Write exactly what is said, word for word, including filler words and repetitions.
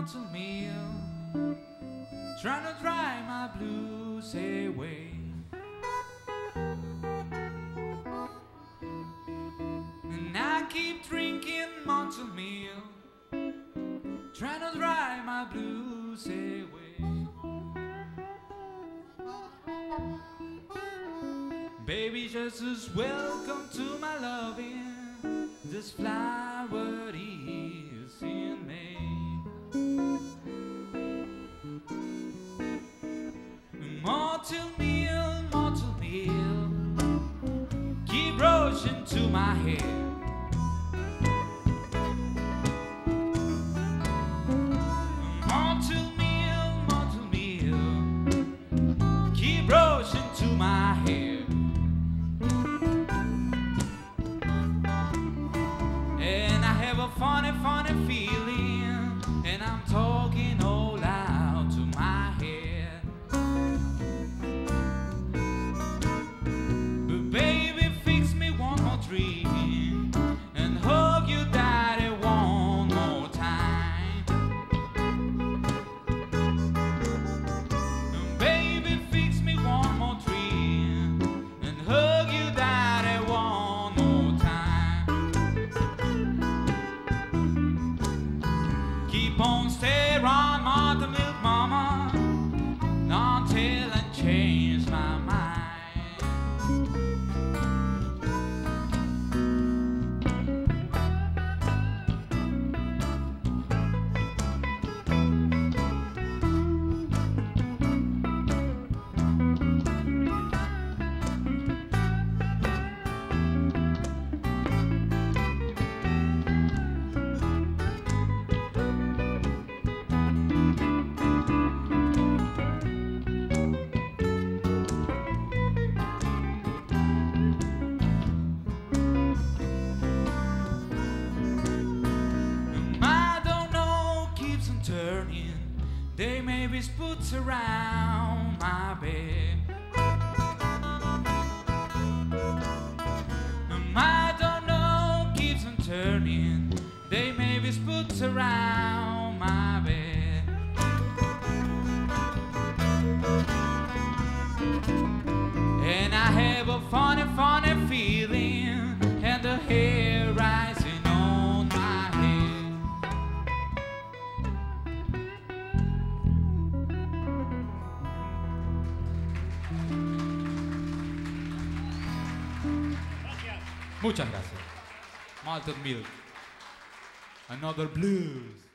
Mountain Meal, trying to dry my blues away. And I keep drinking Mountain Meal, trying to dry my blues away. Baby, just as welcome to my loving. This flower is in May. Mountain Meal, Mountain Meal, keep rushing to my head. Mountain Meal, Mountain Meal, keep rushing to my head. And I have a funny, funny feeling, and I'm talking all out to my head. But baby, fix me one more drink and hug your daddy one more time. And baby, fix me one more drink and hug your daddy one more time. Keep on staying on Mountain Milk, mama, until I change my mind. Turning, they may be spots around my bed. I don't know, keeps on turning, they may be spots around my bed. And I have a funny, funny feeling, and the hair rising on my head. Muchas gracias. Mountain Milk, another blues.